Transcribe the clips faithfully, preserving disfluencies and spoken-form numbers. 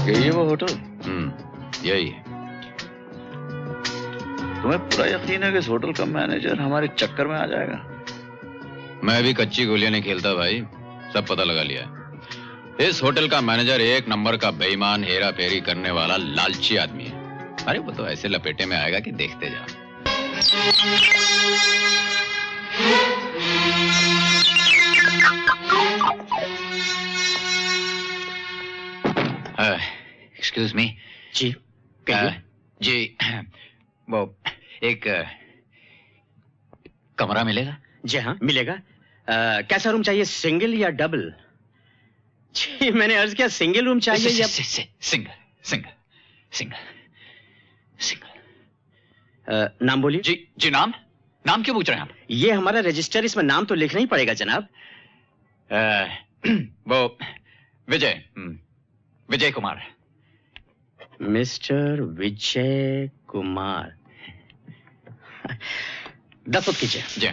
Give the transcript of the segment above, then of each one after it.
यही है वो होटल? हम्म, यही है। तुम्हें पूरा यकीन है कि इस होटल का मैनेजर हमारे चक्कर में आ जाएगा? मैं भी कच्ची गोलियां नहीं खेलता भाई, सब पता लगा लिया है। इस होटल का मैनेजर एक नंबर का बेईमान, हेरा फेरी करने वाला लालची आदमी है। अरे वो तो ऐसे लपेटे में आएगा कि देखते जा। Excuse me. जी uh, जी वो एक कमरा मिलेगा? जी हाँ मिलेगा। आ, कैसा रूम चाहिए, सिंगल या डबल? जी मैंने अर्ज किया सिंगल रूम चाहिए या सिंगल सिंगल सिंगल सिंगल। नाम बोलिए। जी जी नाम नाम क्यों पूछ रहे हैं आप? ये हमारा रजिस्टर, इसमें नाम तो लिखना ही पड़ेगा जनाब। आ, वो विजय विजय कुमार। मिस्टर विजय कुमार। दस्तखत कीजिए। जी।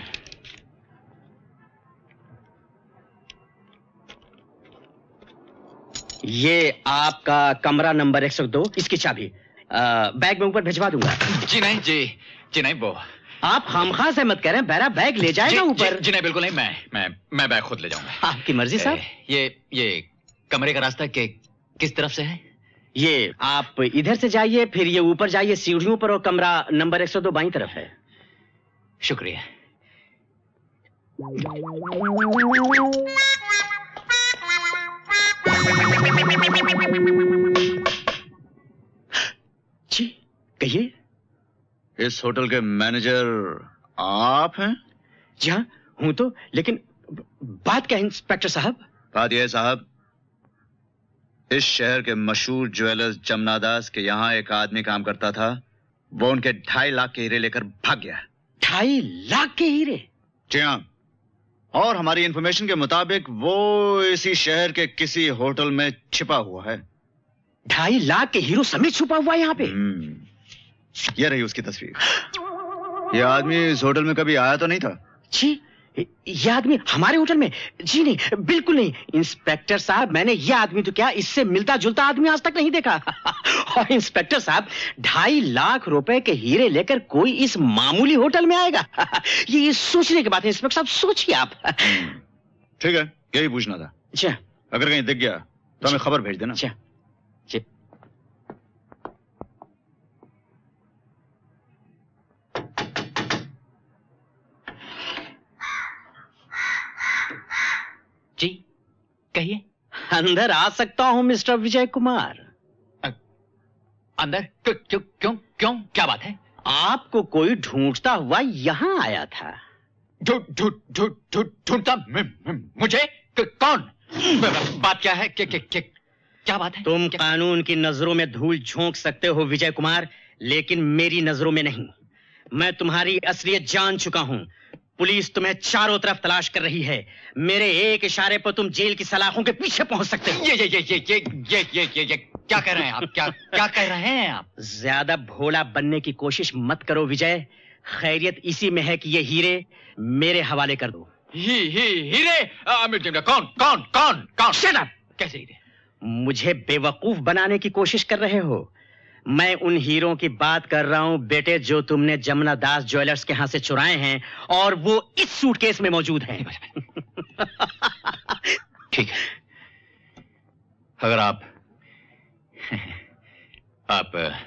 ये आपका कमरा नंबर एक सौ दो, इसकी चाबी आ, बैग में ऊपर भिजवा दूंगा। जी नहीं जी जी नहीं, वो आप खामखा से मत करें, बेरा बैग ले जाएगा ऊपर। जी, जी नहीं बिल्कुल नहीं, मैं मैं मैं बैग खुद ले जाऊंगा। आपकी मर्जी साहब। ये ये कमरे का रास्ता के किस तरफ से है? ये आप इधर से जाइए, फिर ये ऊपर जाइए सीढ़ियों पर, और कमरा नंबर एक सौ दो बाईं तरफ है। शुक्रिया। जी कहिए। इस होटल के मैनेजर आप हैं? जी हाँ हूं तो, लेकिन बात क्या है इंस्पेक्टर साहब? बात यह है साहब, इस शहर के मशहूर ज्वेलर्स जमनादास के यहाँ एक आदमी काम करता था। वो उनके ढाई लाख के हीरे लेकर भाग गया। ढाई लाख के हीरे? जी हाँ, और हमारी इंफॉर्मेशन के मुताबिक वो इसी शहर के किसी होटल में छिपा हुआ है। ढाई लाख के हीरो समेत छुपा हुआ है यहाँ पे? ये रही उसकी तस्वीर। ये आदमी इस होटल में कभी आया तो नहीं था? जी ये आदमी हमारे होटल में? जी नहीं, बिल्कुल नहीं इंस्पेक्टर साहब, मैंने ये आदमी तो क्या, इससे मिलता जुलता आदमी आज तक नहीं देखा। और इंस्पेक्टर साहब, ढाई लाख रुपए के हीरे लेकर कोई इस मामूली होटल में आएगा? ये, ये सोचने की बात है इंस्पेक्टर साहब, सोचिए आप। ठीक है, यही पूछना था। अच्छा, अगर कहीं दिख गया तो हमें खबर भेज देना। अच्छा जी कहिए। अंदर आ सकता हूं मिस्टर विजय कुमार? अंदर? क्यों क्यों क्यों क्यों क्या बात है? आपको कोई ढूंढता हुआ यहां आया था। ढूंढ ढूंढ ढूंढ ढूंढ ढूंढता मुझे? कौन? बात क्या है? क्या क्या क्या बात है? तुम कानून की नजरों में धूल झोंक सकते हो विजय कुमार, लेकिन मेरी नजरों में नहीं। मैं तुम्हारी असलियत जान चुका हूं। पुलिस तुम्हें चारों तरफ तलाश कर रही है। मेरे एक इशारे पर तुम जेल की सलाखों के पीछे पहुंच सकते हो। ये ये ये ये ये ये ये ये ये क्या कह रहे हैं आप? क्या क्या कह रहे हैं आप? ज्यादा भोला बनने की कोशिश मत करो विजय। खैरियत इसी में है कि ये हीरे मेरे हवाले कर दो। ही ही हीरे? कौन कौन कौन कौन? Shut up! कैसे हीरे? मुझे बेवकूफ बनाने की कोशिश कर रहे हो। मैं उन हीरों की बात कर रहा हूं बेटे, जो तुमने जमुना दास ज्वेलर्स के यहां से चुराए हैं, और वो इस सूटकेस में मौजूद हैं। ठीक है, अगर आप आप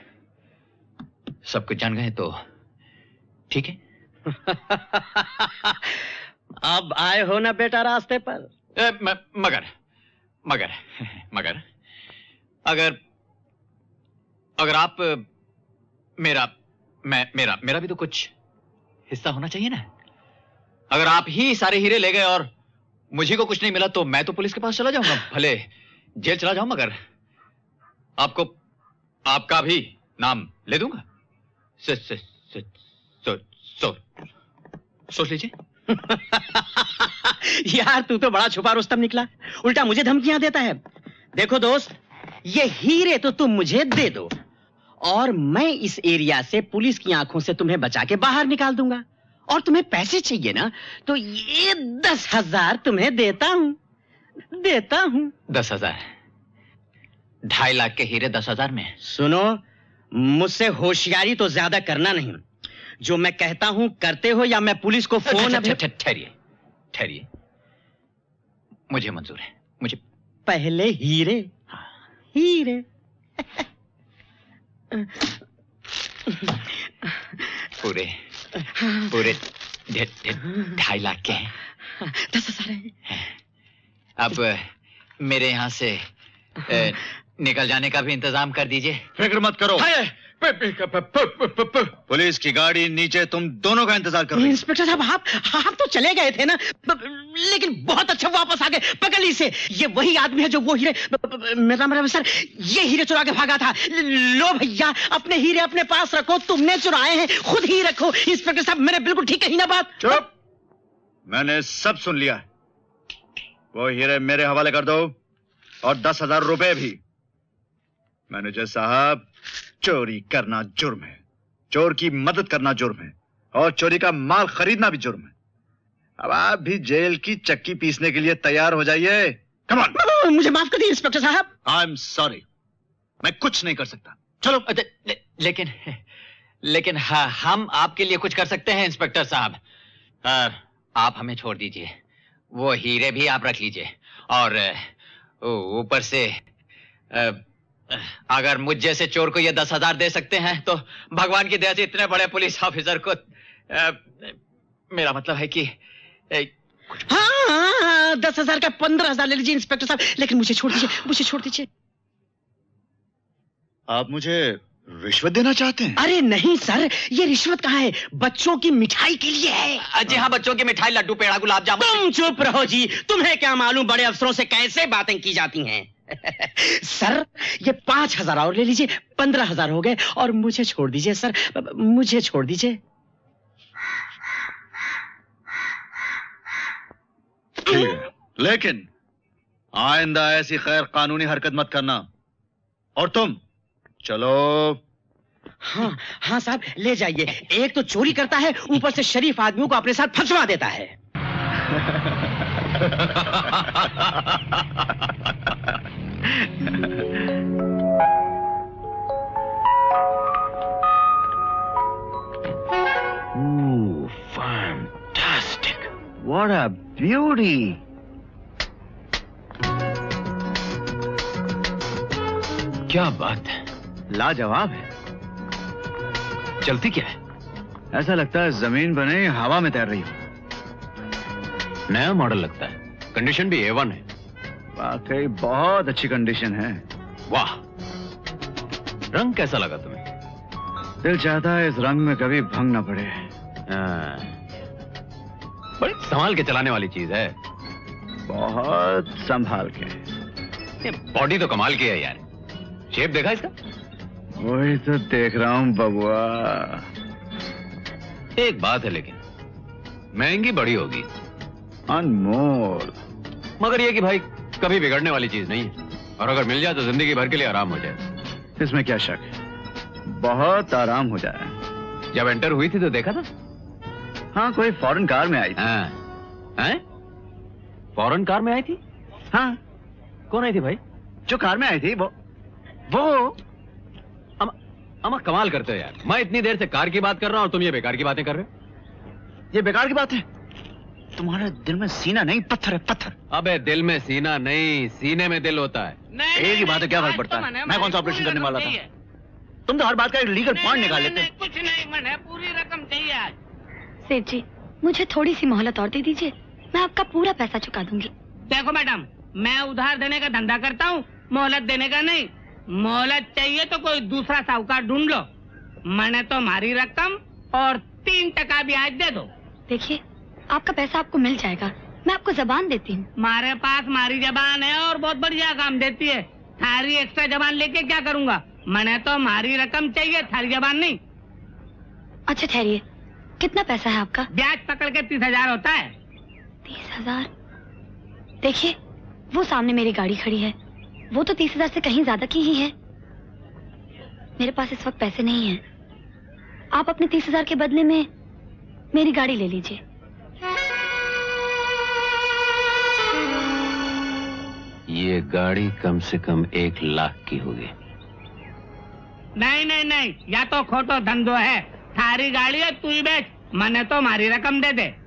सब कुछ जान गए तो ठीक है। अब आए हो ना बेटा रास्ते पर? ए, म, मगर मगर मगर अगर अगर आप मेरा मैं मेरा मेरा भी तो कुछ हिस्सा होना चाहिए ना। अगर आप ही सारे हीरे ले गए और मुझे को कुछ नहीं मिला तो मैं तो पुलिस के पास चला जाऊंगा, भले जेल चला जाऊं, मगर आपको आपका भी नाम ले दूंगा। सो, सो, सो, सो, सो, सोच लीजिए। यार तू तो बड़ा छुपा रुस्तम निकला, उल्टा मुझे धमकियां देता है। देखो दोस्त, ये हीरे तो तुम मुझे दे दो और मैं इस एरिया से पुलिस की आंखों से तुम्हें बचा के बाहर निकाल दूंगा। और तुम्हें पैसे चाहिए ना, तो ये दस हजार तुम्हें देता हूं, देता हूं। दस हजार? ढाई लाख के हीरे दस हजार में। सुनो, मुझसे होशियारी तो ज्यादा करना नहीं। जो मैं कहता हूं करते हो या मैं पुलिस को फोन। ठहरिए ठहरिए, मुझे मंजूर है। मुझे पहले हीरे। हाँ। हीरे। पूरे पूरे ढाई लाख के हैं। दस हजार हैं। अब मेरे यहाँ से ए, निकल जाने का भी इंतजाम कर दीजिए। फिक्र मत करो, पुलिस की गाड़ी नीचे तुम दोनों का इंतजार कर रही है। इंस्पेक्टर साहब, आप आप तो चले गए थे ना, लेकिन बहुत अच्छा वापस आ गए। पकड़ ली इसे, ये वही आदमी है जो वो हीरे, मेरा मेरा सर, ये हीरे चुरा के भागा था। लो भैया, अपने हीरे अपने पास रखो, तुमने चुराए हैं, खुद ही रखो। इंस्पेक्टर साहब, मैंने बिल्कुल ठीक कही ना बात? चुप, मैंने सब सुन लिया। वो हीरे मेरे हवाले कर दो और दस हजार रुपए भी। मैनेजर साहब, चोरी करना जुर्म है, चोर की मदद करना जुर्म है, और चोरी का माल खरीदना भी जुर्म है। अब आप भी जेल की चक्की पीसने के लिए तैयार हो जाइए। Come on. मुझे माफ कर दीजिए इंस्पेक्टर साहब। आई एम सॉरी, मैं कुछ नहीं कर सकता। चलो। ले, लेकिन लेकिन हाँ, हम आपके लिए कुछ कर सकते हैं इंस्पेक्टर साहब। आप हमें छोड़ दीजिए, वो हीरे भी आप रख लीजिए, और ऊपर से आ, अगर मुझ जैसे चोर को ये दस हजार दे सकते हैं तो भगवान की दया से इतने बड़े पुलिस ऑफिसर को आ, मेरा मतलब है कि आ, हाँ, हाँ, हाँ, दस हजार का पंद्रह हजार ले लीजिए इंस्पेक्टर साहब, लेकिन मुझे छोड़ दीजिए, मुझे छोड़ दीजिए। आप मुझे रिश्वत देना चाहते हैं? अरे नहीं सर, ये रिश्वत कहाँ है, बच्चों की मिठाई के लिए है। जी हाँ, बच्चों की मिठाई, लड्डू, पेड़ा, गुलाब जामुन। तुम चुप रहो जी, तुम्हें क्या मालूम बड़े अफसरों से कैसे बातें की जाती हैं। सर, ये पांच हजार और ले लीजिए, पंद्रह हजार हो गए, और मुझे छोड़ दीजिए सर, मुझे छोड़ दीजिए। लेकिन आइंदा ऐसी गैर कानूनी हरकत मत करना। और तुम चलो। हाँ हाँ साहब, ले जाइए। एक तो चोरी करता है, ऊपर से शरीफ आदमियों को अपने साथ फंसवा देता है। Ooh, fantastic! What a beauty! क्या बात है, लाजवाब है। चलती क्या है? ऐसा लगता है जमीन बने हवा में तैर रही हो। नया मॉडल लगता है, कंडीशन भी ए वन है। वाकई बहुत अच्छी कंडीशन है। वाह, रंग कैसा लगा तुम्हें? दिल चाहता है इस रंग में कभी भंग ना पड़े। बड़ी संभाल के चलाने वाली चीज है। बहुत संभाल के। बॉडी तो कमाल की है यार, शेप देखा इसका? वही तो देख रहा हूं बबुआ। एक बात है लेकिन, महंगी बड़ी होगी। अनमोल। मगर ये कि भाई कभी बिगड़ने वाली चीज नहीं है, और अगर मिल जाए तो जिंदगी भर के लिए आराम हो जाए। इसमें क्या शक है, बहुत आराम हो जाए। जब एंटर हुई थी तो देखा था? हाँ, कोई फॉरेन कार में आई थी। हाँ, हैं? फॉरेन कार में आई थी? हाँ। कौन आई थी भाई? जो कार में आई थी वो वो अमा, अमा कमाल करते हो यार। मैं इतनी देर से कार की बात कर रहा हूं और तुम ये बेकार की बातें कर रहे हो। ये बेकार की बात है? तुम्हारे दिल में सीना नहीं, पत्थर है, पत्थर। अबे दिल में सीना नहीं, सीने में दिल होता है। एक ही बात है, क्या फर्क पड़ता है? मैं कौन सा ऑपरेशन करने वाला था? तुम तो हर बात का एक लीगल पॉइंट निकाल लेते हो। कुछ नहीं, मैंने पूरी रकम चाहिए आज। सेठ जी, मुझे थोड़ी सी मोहलत और दे दीजिए, मैं आपका पूरा पैसा चुका दूंगी। देखो मैडम, मैं उधार देने का धंधा करता हूँ, मोहलत देने का नहीं। मोहलत चाहिए तो कोई दूसरा साहूकार ढूंढ लो। मैंने तो हमारी रकम और तीन टका ब्याज दे दो। देखिए, आपका पैसा आपको मिल जाएगा, मैं आपको जबान देती हूँ। हमारे पास हमारी जबान है और बहुत बढ़िया काम देती है। थारी एक्स्ट्रा जबान लेके क्या करूँगा? मैंने तो हमारी रकम चाहिए, थारी जबान नहीं। अच्छा ठहरिए, कितना पैसा है आपका? ब्याज पकड़ के तीस हजार होता है। तीस हजार? देखिए, वो सामने मेरी गाड़ी खड़ी है, वो तो तीस हजार से कहीं ज्यादा की ही है। मेरे पास इस वक्त पैसे नहीं हैं। आप अपने तीस हजार के बदले में मेरी गाड़ी ले लीजिए। ये गाड़ी कम से कम एक लाख की होगी। नहीं नहीं नहीं, या तो खोटो धंधो है। थारी गाड़ी है, तू ही बेच, मने तो मारी रकम दे दे।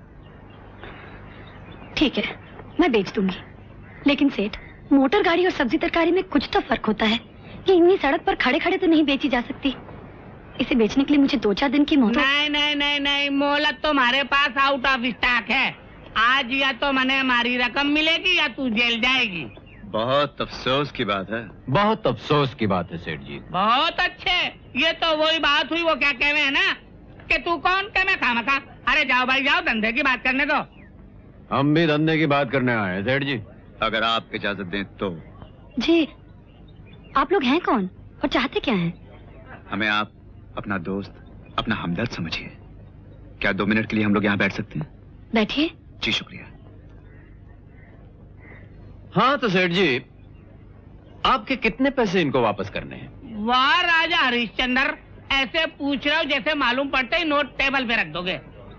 ठीक है, मैं बेच दूंगी, लेकिन सेठ, मोटर गाड़ी और सब्जी तरकारी में कुछ तो फर्क होता है। ये इतनी सड़क पर खड़े खड़े तो नहीं बेची जा सकती। इसे बेचने के लिए मुझे दो चार दिन की मोहलत। नहीं नहीं नहीं नहीं, मोहलत तो हमारे पास आउट ऑफ स्टॉक है। आज या तो मने हमारी रकम मिलेगी या तू जेल जाएगी। बहुत अफसोस की बात है। बहुत अफसोस की बात है सेठ जी। बहुत अच्छे, ये तो वही बात हुई, वो क्या कहवे है ना कि तू कौन के मैं खामा खा। अरे जाओ भाई जाओ, धंधे की बात करने दो। हम भी धंधे की बात करने आए हैं सेठ जी। अगर आप इजाजत दें तो। जी, आप लोग हैं कौन और चाहते क्या हैं? हमें आप अपना दोस्त, अपना हमदर्द समझिए। क्या दो मिनट के लिए हम लोग यहाँ बैठ सकते हैं? बैठिए। जी शुक्रिया। हाँ तो सेठ जी, आपके कितने पैसे इनको वापस करने हैं? वाह राजा हरिश्चंद्र, ऐसे पूछ रहे हो जैसे मालूम पड़ते ही नोट टेबल पे रख दोगे।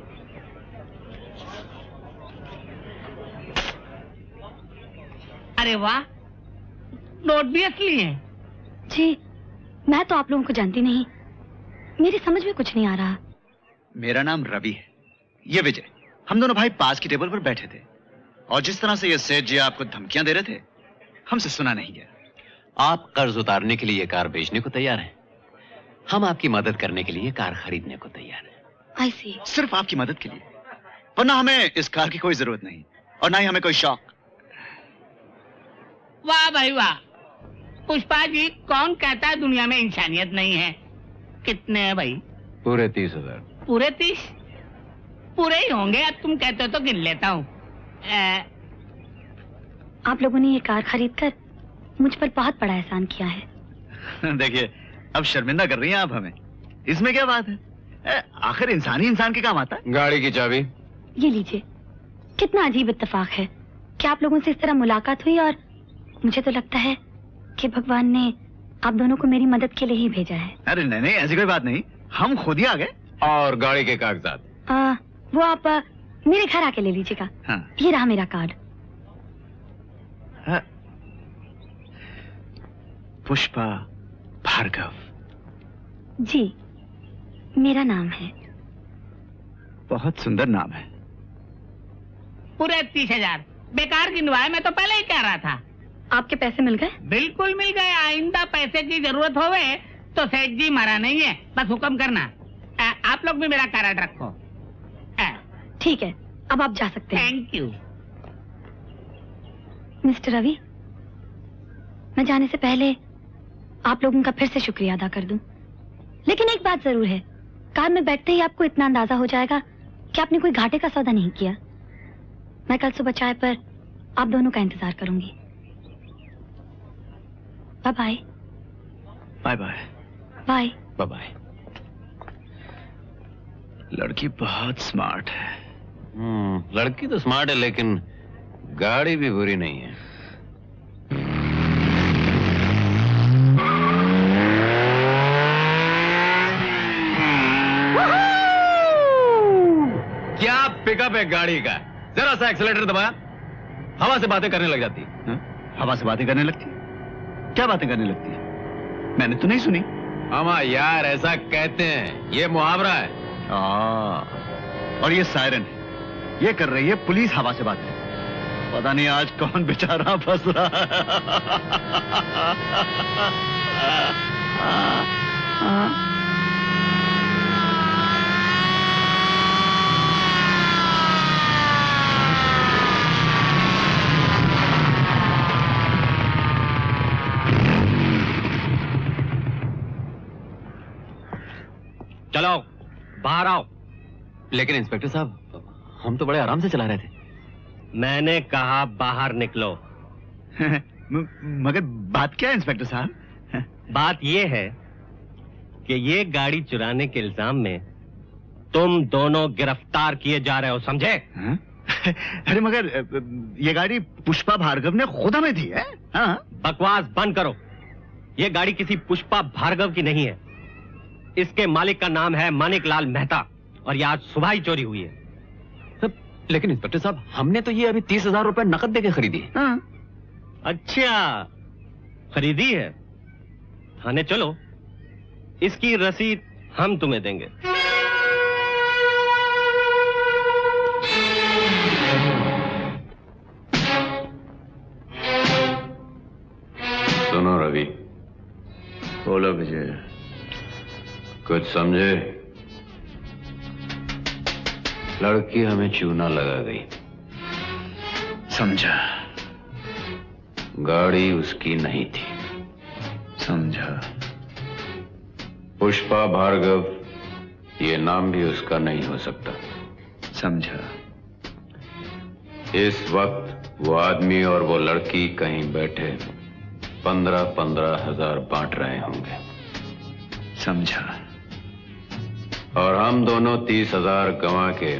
अरे वाह, नोट भी असली है। जी, मैं तो आप लोगों को जानती नहीं, मेरी समझ में कुछ नहीं आ रहा। मेरा नाम रवि है, ये विजय। हम दोनों भाई पास की टेबल पर बैठे थे और जिस तरह से ये सेठ जी आपको धमकियां दे रहे थे, हमसे सुना नहीं गया। आप कर्ज उतारने के लिए कार बेचने को तैयार हैं, हम आपकी मदद करने के लिए कार खरीदने को तैयार हैं। आई सी। सिर्फ आपकी मदद के लिए, वरना हमें इस कार की कोई जरूरत नहीं और ना ही हमें कोई शौक। वाह भाई वाह, पुष्पा जी, कौन कहता है दुनिया में इंसानियत नहीं है? कितने हैं भाई? पूरे तीस हजार। पूरे तीस? पूरे ही होंगे, अब तुम कहते हो तो गिन लेता हूँ। आप लोगों ने ये कार खरीद कर मुझ पर बहुत बड़ा एहसान किया है। देखिए, अब शर्मिंदा कर रही हैं आप हमें, इसमें क्या बात है? ए, आखिर इंसान ही इंसान के काम आता है। गाड़ी की चाबी ये लीजिए। कितना अजीब इत्तेफाक है कि आप लोगों से इस तरह मुलाकात हुई और मुझे तो लगता है कि भगवान ने आप दोनों को मेरी मदद के लिए ही भेजा है। अरे नहीं नहीं, ऐसी कोई बात नहीं, हम खुद ही आ गए। और गाड़ी के कागजात? आ, वो आप आ, मेरे घर आके ले लीजिएगा। हाँ। ये रहा मेरा कार्ड। हाँ। पुष्पा भार्गव। जी, मेरा नाम है। बहुत सुंदर नाम है। पूरे तीस हजार बेकार गिनवाए, मैं तो पहले ही कह रहा था। आपके पैसे मिल गए? बिल्कुल मिल गए। आइंदा पैसे की जरूरत होवे तो सेठ जी मरा नहीं है, बस हुक्म करना। आ, आप लोग भी मेरा कार्ड रखो। ठीक है, अब आप जा सकते हैं। Thank you. मिस्टर रवि, मैं जाने से पहले आप लोगों का फिर से शुक्रिया अदा कर दूं। लेकिन एक बात जरूर है, कार में बैठते ही आपको इतना अंदाजा हो जाएगा कि आपने कोई घाटे का सौदा नहीं किया। मैं कल सुबह चाय पर आप दोनों का इंतजार करूंगी। Bye bye. Bye bye. Bye bye bye. लड़की बहुत स्मार्ट है। हम्म, लड़की तो स्मार्ट है, लेकिन गाड़ी भी बुरी नहीं है। क्या पिकअप है गाड़ी का! जरा सा एक्सीलेटर दबाया, हवा से बातें करने लग जाती है। हवा से बातें करने लगती? क्या बातें करने लगती है? मैंने तो नहीं सुनी। हमा यार, ऐसा कहते हैं, ये मुहावरा है। आ, और ये सायरन है, ये कर रही है पुलिस हवा से बातें। पता नहीं आज कौन बेचारा फंस रहा है। चलो बाहर आओ। लेकिन इंस्पेक्टर साहब, हम तो बड़े आराम से चला रहे थे। मैंने कहा बाहर निकलो। म- मगर बात क्या है इंस्पेक्टर साहब? बात ये है कि ये गाड़ी चुराने के इल्जाम में तुम दोनों गिरफ्तार किए जा रहे हो, समझे? हाँ? अरे मगर ये गाड़ी पुष्पा भार्गव ने खुद हमें दी है। हाँ? बकवास बंद करो। ये गाड़ी किसी पुष्पा भार्गव की नहीं है। इसके मालिक का नाम है मानिक लाल मेहता और ये आज सुबह ही चोरी हुई है। लेकिन इंस्पेक्टर साहब, हमने तो ये अभी तीस हजार रुपए नकद देके खरीदी। हाँ? अच्छा, खरीदी है। थाने चलो, इसकी रसीद हम तुम्हें देंगे। सुनो रवि। बोलो विजय। कुछ समझे? लड़की हमें चूना लगा गई। समझा। गाड़ी उसकी नहीं थी। समझा। पुष्पा भार्गव, ये नाम भी उसका नहीं हो सकता। समझा। इस वक्त वो आदमी और वो लड़की कहीं बैठे पंद्रह पंद्रह हजार बांट रहे होंगे। समझा। और हम दोनों तीस हजार गंवा के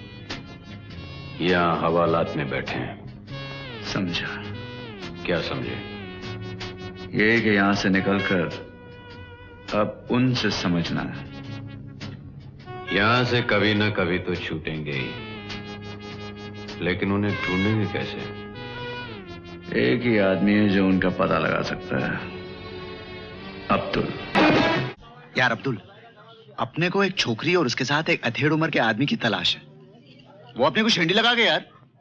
यहां हवालात में बैठे हैं। समझा। क्या समझे? ये कि यहां से निकलकर अब उनसे समझना है। यहां से कभी ना कभी तो छूटेंगे ही, लेकिन उन्हें ढूंढेंगे कैसे? एक ही आदमी है जो उनका पता लगा सकता है, अब्दुल। यार अब्दुल, अपने को एक छोकरी और उसके साथ एक अधेड़ उम्र के आदमी की तलाश है। वो अपने को शेंडी लगा गया यार।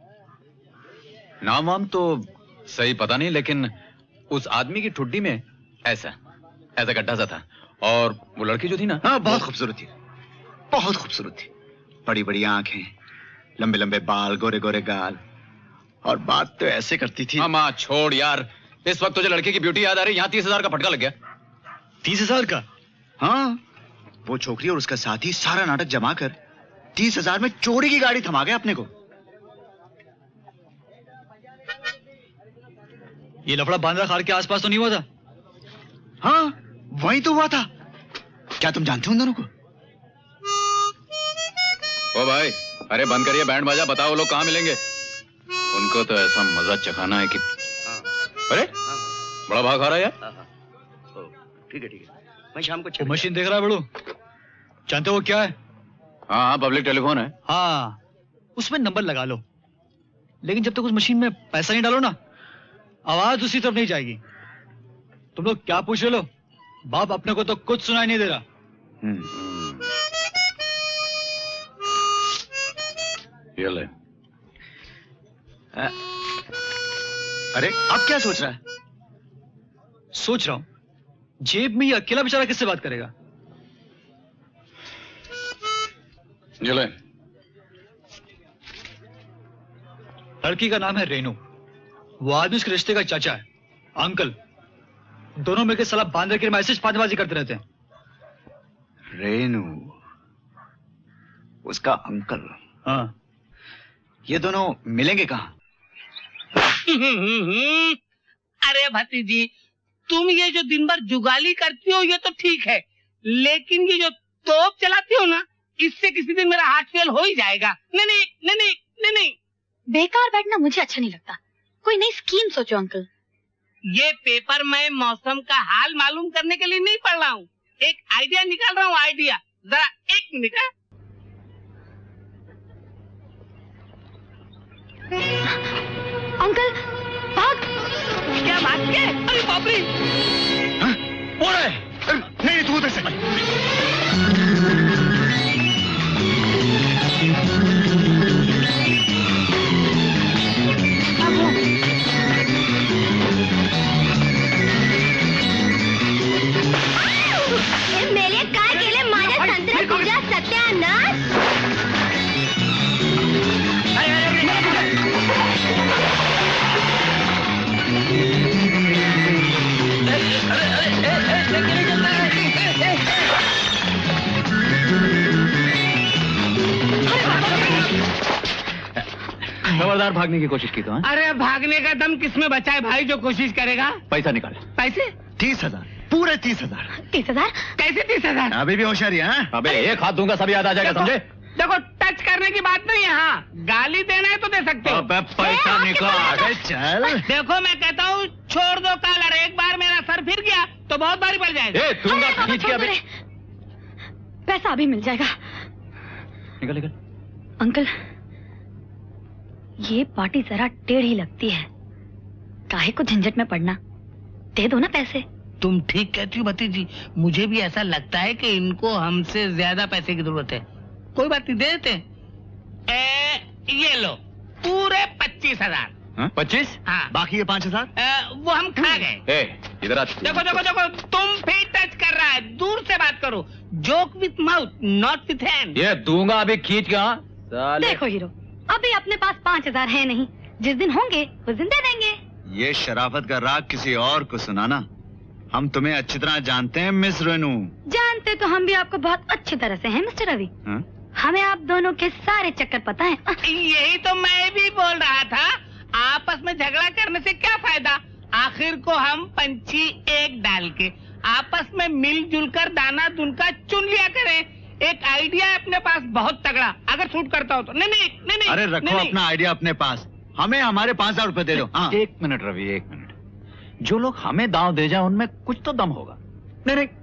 नाम वाम तो सही पता नहीं, लेकिन उस आदमी की ठुड्डी में ऐसा ऐसा गड्ढा सा था, और वो लड़की जो थी ना, हाँ, बहुत खूबसूरत थी, बहुत खूबसूरत थी। बड़ी बड़ी आंखें, लंबे लंबे बाल, गोरे गोरे गाल, और बात तो ऐसे करती थी। मामा छोड़ यार, इस वक्त तुझे लड़के की ब्यूटी याद आ रही है। यहाँ तीस हजार का फटका लग गया। तीस हजार का? हाँ, वो छोकरी और उसका साथी सारा नाटक जमा कर तीस हजार में चोरी की गाड़ी थमा गए अपने को। ये लफड़ा बांद्रा खार के आसपास तो नहीं हुआ था? हाँ, वही तो हुआ था। क्या तुम जानते हो उन दोनों को? ओ भाई, अरे बंद करिए बैंड बाजा, बताओ वो लोग कहाँ मिलेंगे। उनको तो ऐसा मजा चखाना है कि अरे बड़ा भाग आ रहा है यार। ठीक है ठीक है, मैं शाम को वो मशीन देख रहा है बड़ू, जानते हो वो क्या है? हाँ हाँ, पब्लिक टेलीफोन है। हाँ, उसमें नंबर लगा लो, लेकिन जब तक उस मशीन में पैसा नहीं डालो ना, आवाज उसी तरफ नहीं जाएगी। तुम लोग क्या पूछ रहे लो? बाप अपने को तो कुछ सुनाई नहीं दे रहा। ये ले। अरे अब क्या सोच रहा है? सोच रहा हूं, जेब में ये अकेला बेचारा किससे बात करेगा? ये ले। लड़की का नाम है रेनू, वो आदमी उसके रिश्ते का चाचा है, अंकल। दोनों मिलकर साला बांद्रे के मैसेज फांदबाजी करते रहते हैं। रेनू, उसका अंकल। हाँ। ये दोनों मिलेंगे कहाँ? अरे भतीजी, तुम ये जो दिन भर जुगाली करती हो ये तो ठीक है, लेकिन ये जो तोप चलाती हो ना, इससे किसी दिन मेरा हार्ट फेल हो ही जाएगा। नहीं नहीं नहीं नहीं नहीं नहीं। बेकार बैठना मुझे अच्छा नहीं लगता, कोई नई स्कीम सोचो अंकल। ये पेपर मैं मौसम का हाल मालूम करने के लिए नहीं पढ़ रहा हूँ, एक आइडिया निकाल रहा हूँ। आइडिया, जरा एक मिनट। अंकल भाग। क्या भाग के? अरे बाप रे! वो रहे। नहीं तू उधर से। मेरे काय केले माझ्या संत्र्यात तुझ्या सत्यानाश। खबरदार भागने की कोशिश की तो। हाँ? अरे भागने का दम किसमें बचा है भाई, जो कोशिश करेगा। पैसा निकाल। पैसे? तीस हजार, पूरे तीस हजार। तीस हजार? कैसे तीस हजार? अभी भी होशियारी है। अबे एक हाथ दूंगा सब याद आ जाएगा, समझे? देखो, टच करने की बात नहीं है। हाँ, गाली देना है तो दे सकते हो। अबे पैसा निकाल। अरे चल। देखो मैं कहता हूँ छोड़ दो कॉलर, एक बार मेरा सर फिर गया तो बहुत भारी पड़ जाएगा। ए, दूंगा खींच के अबे। पैसा अभी मिल जाएगा। निकल निकल। अंकल, ये पार्टी जरा टेढ़ी लगती है, काहे को झंझट में पड़ना, दे दो ना पैसे। तुम ठीक कहती हो भतीजी, मुझे भी ऐसा लगता है कि इनको हमसे ज्यादा पैसे की जरूरत है। कोई बात नहीं, दे देते। ए, ये लो पूरे पच्चीस हजार। पच्चीस? हाँ। बाकी ये पांच हजार वो हम खा गए। इधर आ। देखो देखो देखो, तुम भी टच कर रहा है, दूर से बात करो। Joke with mouth not with hand. ये दूंगा अभी खींच के। हाँ देखो हीरो, अभी अपने पास पाँच हजार है नहीं, जिस दिन होंगे उस दिन दे देंगे। ये शराफत का राग किसी और को सुनाना। हम तुम्हें अच्छी तरह जानते हैं मिस रेनू। जानते तो हम भी आपको बहुत अच्छी तरह से हैं मिस्टर रवि। हा? हमें आप दोनों के सारे चक्कर पता है। यही तो मैं भी बोल रहा था, आपस में झगड़ा करने से क्या फायदा। आखिर को हम पंछी एक डाल के आपस में मिलजुल कर दाना दुनका चुन लिया करें। एक आइडिया है अपने पास बहुत तगड़ा, अगर सूट करता हो तो। नहीं नहीं नहीं नहीं। अरे रखो नहीं, अपना आइडिया अपने पास, हमें हमारे पांच हजार रुपए दे दो। हाँ। एक मिनट रवि, एक मिनट। जो लोग हमें दांव दे जाए उनमें कुछ तो दम होगा। नहीं नहीं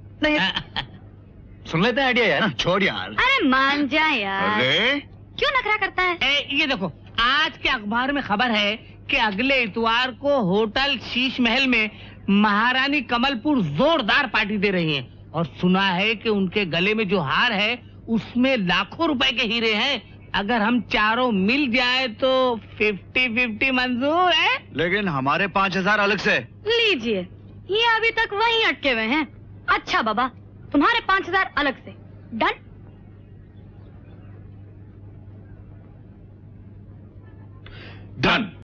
नहीं। सुन लेते हैं आइडिया यार। छोड़ यार। अरे मान जाए यार। अरे क्यों नखरा करता है? ए, ये देखो, आज के अखबार में खबर है कि अगले इतवार को होटल शीश महल में महारानी कमलपुर जोरदार पार्टी दे रही हैं, और सुना है कि उनके गले में जो हार है उसमें लाखों रुपए के हीरे हैं। अगर हम चारों मिल जाए तो फिफ्टी फिफ्टी मंजूर है। लेकिन हमारे पांच हजार अलग से। लीजिए, ये अभी तक वहीं अटके हुए हैं। अच्छा बाबा, तुम्हारे पाँच हजार अलग से। डन। डन।